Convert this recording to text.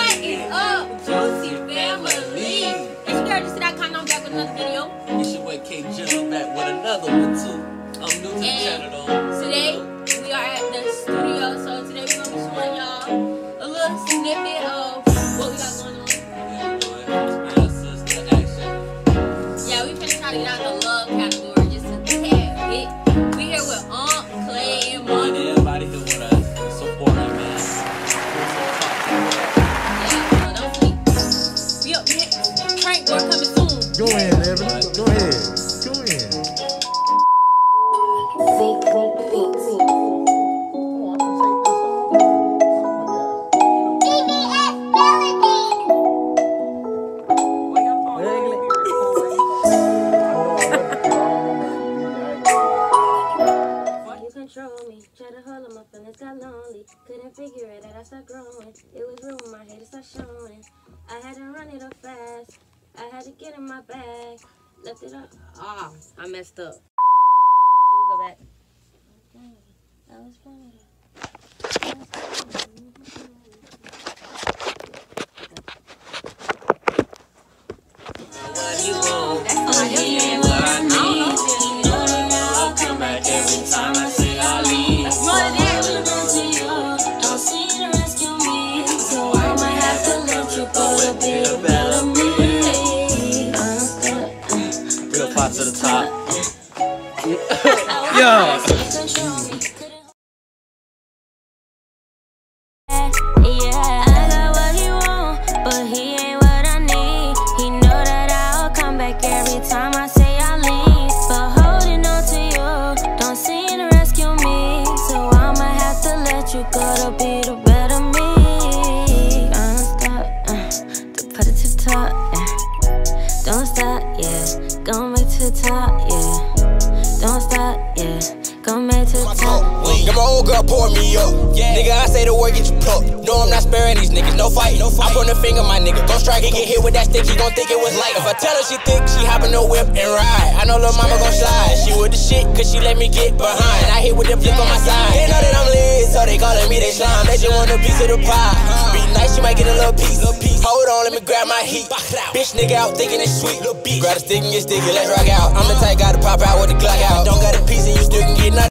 What is up, Juicy Family? It's your girl, JUICYFAMILY. I'm back with another video. It's your boy KJ back with another one too. I'm new to the channel though. Today we are at the studio, so today we're gonna be showing y'all a little snippet of what we got going on. Yeah, we finna try to get out the love category just a tad bit. We here with Clay and Mom. Everybody here with us, supporting man. Yeah, don't sleep. We up next. Prank door coming soon. Go ahead, Evan. Go ahead. Go ahead. Control me, try to hold on, my feelings got lonely. Couldn't figure it out, I started growing. It was real when my head started showing. I had to run it up fast. I had to get in my bag. Left it up. Ah, I messed up. Can you go back? Okay. That was funny. What you want? That's all I do. What I need. You know that now I'll come back every time I say I'll leave. That's more than that. Don't see you rescue me, so I might have to let you go to be a better me. Real pot to the top. Yo. You gotta be the better me. Don't stop, to put it to the top, yeah. Don't stop, yeah. Go make to the top, yeah. Don't stop, yeah. Go make to the top. Got my old girl pour me up. Nigga, I say the word, get you plucked. No, I'm not sparing these niggas, no fight. I point the finger, my nigga. Gon' strike and get hit with that stick, he gon' think it was light. If I tell her she thick, she hop in the whip and ride. I know lil' mama gon' slide. She with the shit, cause she let me get behind. I hit with the flick on my side. They know that I'm lit, so they callin' me they slime. They just want a piece of the pie. Be nice, you might get a little piece. Hold on, let me grab my heat. Bitch nigga out thinking it's sweet. Grab a stick and get sticky, let's rock out. I'm the type guy to pop out with the Glock out. Don't got a piece and you still can get nut